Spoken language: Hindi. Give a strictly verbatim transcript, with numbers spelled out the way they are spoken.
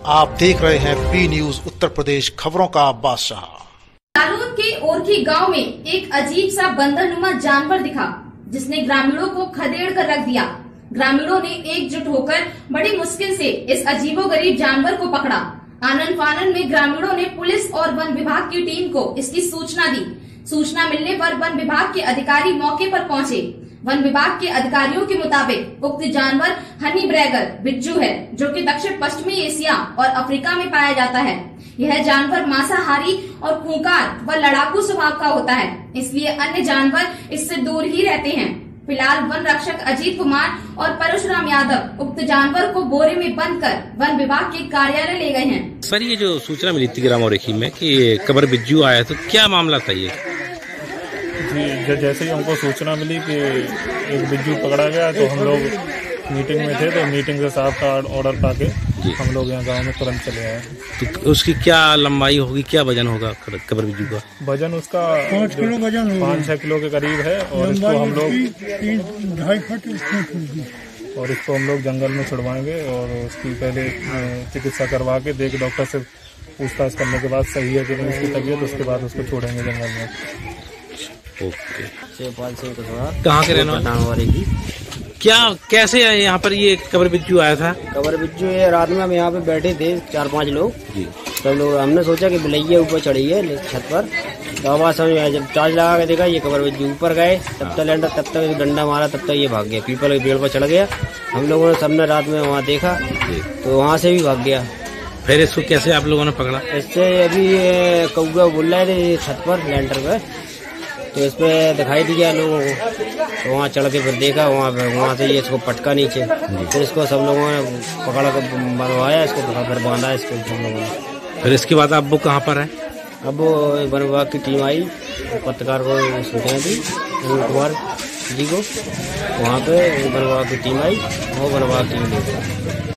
आप देख रहे हैं पी न्यूज उत्तर प्रदेश, खबरों का बादशाह। जालौन के ओरखी गांव में एक अजीब सा बंदरनुमा जानवर दिखा, जिसने ग्रामीणों को खदेड़ कर रख दिया। ग्रामीणों ने एकजुट होकर बड़ी मुश्किल से इस अजीबोगरीब जानवर को पकड़ा। आनन फानन में ग्रामीणों ने पुलिस और वन विभाग की टीम को इसकी सूचना दी। सूचना मिलने पर वन विभाग के अधिकारी मौके पर पहुंचे। वन विभाग के अधिकारियों के मुताबिक उक्त जानवर हनी ब्रैगर बिज्जू है, जो कि दक्षिण पश्चिमी एशिया और अफ्रीका में पाया जाता है। यह जानवर मांसाहारी और खूंखार व लड़ाकू स्वभाव का होता है, इसलिए अन्य जानवर इससे दूर ही रहते हैं। फिलहाल वन रक्षक अजीत कुमार और परशुराम यादव उक्त जानवर को बोरे में बंद कर वन विभाग के कार्यालय ले गए हैं। सर, ये जो सूचना मिली थी ग्राम ओरखी में कि कबर बिज्जू आया, तो क्या मामला था ये? जी, जैसे ही हमको सूचना मिली कि एक बिज्जू पकड़ा गया, तो हम लोग मीटिंग में थे, तो मीटिंग से साहब का ऑर्डर पाके हम लोग यहाँ गांव में तुरंत चले आए। तो उसकी क्या लंबाई होगी, क्या वजन होगा कबर बिज्जू का? वजन उसका पाँच किलो वजन पाँच छह किलो के करीब है, और इसको हम लोग ढाई फुट और इसको हम लोग जंगल में छुड़वाएंगे और उसकी पहले चिकित्सा करवा के देख डॉक्टर से पूछताछ करने के बाद सही है कि नहीं उसकी तबीयत, उसके बाद उसको छोड़ेंगे जंगल में। ओके। कहाँ के रहने वाले? क्या कैसे है यहाँ पर ये कबर बिज्जू आया था? कबर बिज्जू ये रात में हम यहाँ पे बैठे थे चार पांच लोग जी। सब लोग हमने सोचा कि बिलैया ऊपर चढ़ी है छत पर, तो आवाज समझ आया। जब चार्ज लगा के देखा ये कबर बिज्जू ऊपर गए, तब तक लैंडर तब तक डंडा मारा, तब तक ये भाग गया, पीपल के पेड़ पर चढ़ गया। हम लोगों ने सबने रात में वहाँ देखा तो वहाँ से भी भाग गया। फिर इसको कैसे आप लोगों ने पकड़ा? इससे अभी कौआ बोल रहे थे छत पर लैंडर पे, तो इस पे दिखाई दिया लोगों को, तो वहाँ चढ़ के फिर देखा, वहाँ वहाँ से ये इसको पटका नीचे, फिर इसको सब लोगों ने पकड़ कर बनवाया, इसको फिर बांधा इसको सब लोगों ने। फिर इसके बाद अब वो कहाँ पर है? अब वो वन विभाग की टीम आई, पत्रकार को सूचना दी अनिल कुमार जी को, वहाँ पे वन विभाग की टीम आई, वो वन विभाग की टीम